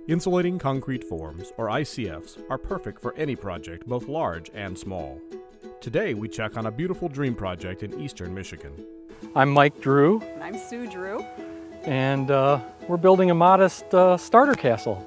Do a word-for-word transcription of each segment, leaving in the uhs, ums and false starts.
Insulating concrete forms, or I C Fs, are perfect for any project, both large and small. Today we check on a beautiful dream project in eastern Michigan. I'm Mike Drew. And I'm Sue Drew. And uh, we're building a modest uh, starter castle.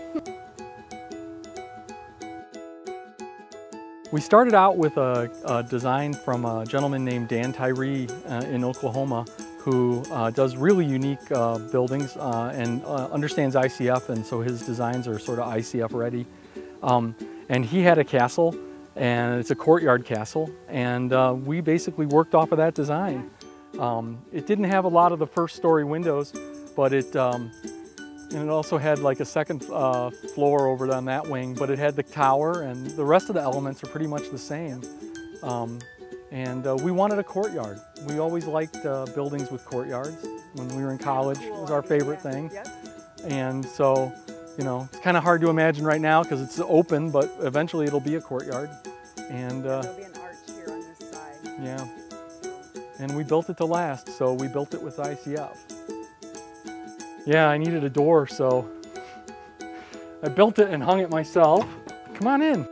We started out with a, a design from a gentleman named Dan Tyree uh, in Oklahoma, who uh, does really unique uh, buildings uh, and uh, understands I C F, and so his designs are sort of I C F ready. Um, and he had a castle, and it's a courtyard castle, and uh, we basically worked off of that design. Um, it didn't have a lot of the first story windows, but it, um, and it also had like a second uh, floor over on that wing, but it had the tower, and the rest of the elements are pretty much the same. Um, And uh, we wanted a courtyard. We always liked uh, buildings with courtyards. When we were in college, it was our favorite thing. And so, you know, it's kind of hard to imagine right now because it's open, but eventually it'll be a courtyard. And uh, there'll be an arch here on this side. Yeah. And we built it to last, so we built it with I C F. Yeah, I needed a door, so I built it and hung it myself. Come on in.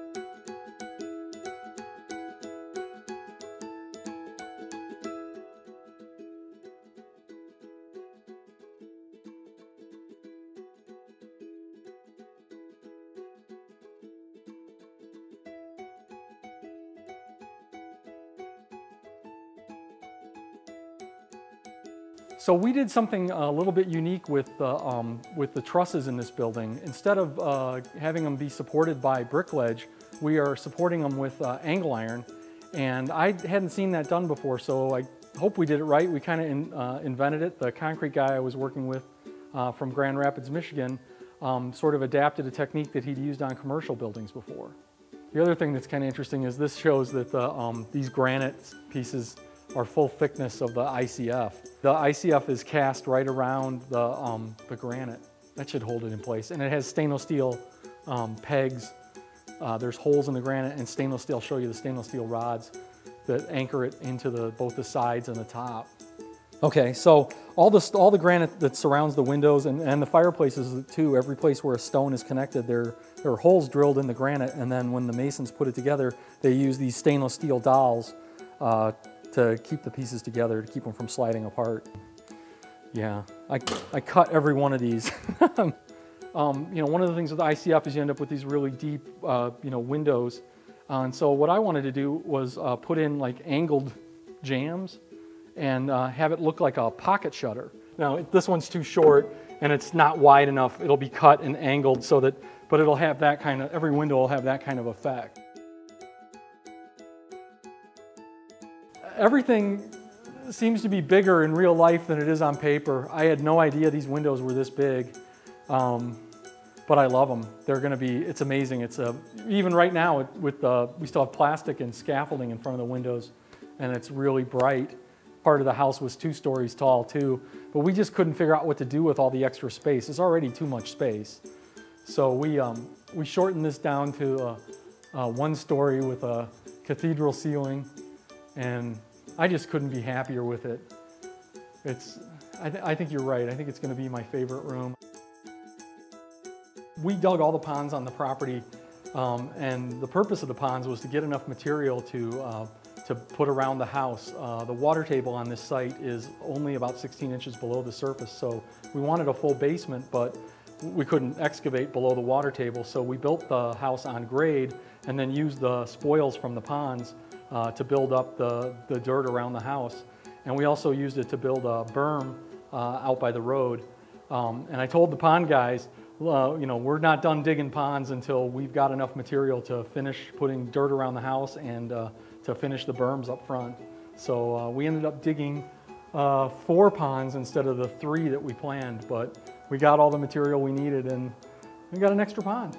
So we did something a little bit unique with, uh, um, with the trusses in this building. Instead of uh, having them be supported by brick ledge, we are supporting them with uh, angle iron. And I hadn't seen that done before, so I hope we did it right. We kind of in, uh, invented it. The concrete guy I was working with uh, from Grand Rapids, Michigan, um, sort of adapted a technique that he'd used on commercial buildings before. The other thing that's kind of interesting is this shows that the, um, these granite pieces are full thickness of the I C F. The I C F is cast right around the, um, the granite. That should hold it in place. And it has stainless steel um, pegs. Uh, there's holes in the granite, and stainless steel, I'll show you the stainless steel rods that anchor it into the, both the sides and the top. Okay, so all the, all the granite that surrounds the windows and, and the fireplaces too, every place where a stone is connected, there, there are holes drilled in the granite, and then when the masons put it together, they use these stainless steel dowels uh, to keep the pieces together, to keep them from sliding apart. Yeah, I, I cut every one of these. um, you know, one of the things with I C F is you end up with these really deep, uh, you know, windows. Uh, and so what I wanted to do was uh, put in like angled jambs and uh, have it look like a pocket shutter. Now, this one's too short and it's not wide enough. It'll be cut and angled so that, but it'll have that kind of, every window will have that kind of effect. Everything seems to be bigger in real life than it is on paper. I had no idea these windows were this big, um, but I love them. They're going to be, it's amazing. It's a, even right now with, with the, we still have plastic and scaffolding in front of the windows, and it's really bright. Part of the house was two stories tall too, but we just couldn't figure out what to do with all the extra space. It's already too much space. So we, um, we shortened this down to a, a one story with a cathedral ceiling. And I just couldn't be happier with it. It's, I, th I think you're right. I think it's going to be my favorite room. We dug all the ponds on the property, um, and the purpose of the ponds was to get enough material to, uh, to put around the house. Uh, the water table on this site is only about sixteen inches below the surface, so we wanted a full basement, but we couldn't excavate below the water table, so we built the house on grade and then used the spoils from the ponds Uh, to build up the, the dirt around the house. And we also used it to build a berm uh, out by the road. Um, and I told the pond guys, uh, you know, we're not done digging ponds until we've got enough material to finish putting dirt around the house and uh, to finish the berms up front. So uh, we ended up digging uh, four ponds instead of the three that we planned, but we got all the material we needed and we got an extra pond.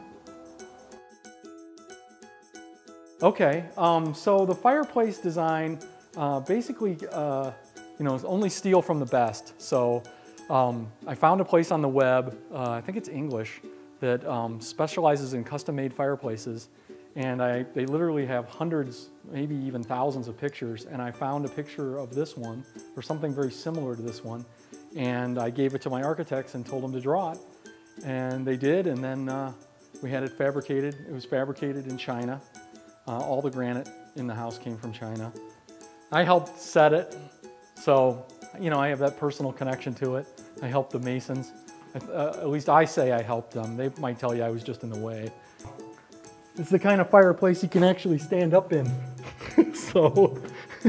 Okay, um, so the fireplace design uh, basically, uh, you know, is only steal from the best. So um, I found a place on the web, uh, I think it's English, that um, specializes in custom-made fireplaces. And I, they literally have hundreds, maybe even thousands of pictures. And I found a picture of this one, or something very similar to this one. And I gave it to my architects and told them to draw it. And they did, and then uh, we had it fabricated. It was fabricated in China. Uh, all the granite in the house came from China. I helped set it, so you know I have that personal connection to it. I helped the masons. Uh, at least I say I helped them. They might tell you I was just in the way. It's the kind of fireplace you can actually stand up in. So.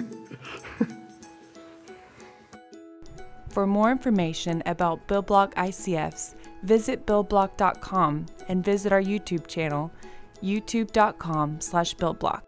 For more information about BuildBlock I C Fs, visit build block dot com and visit our YouTube channel, youtube dot com slash buildblock.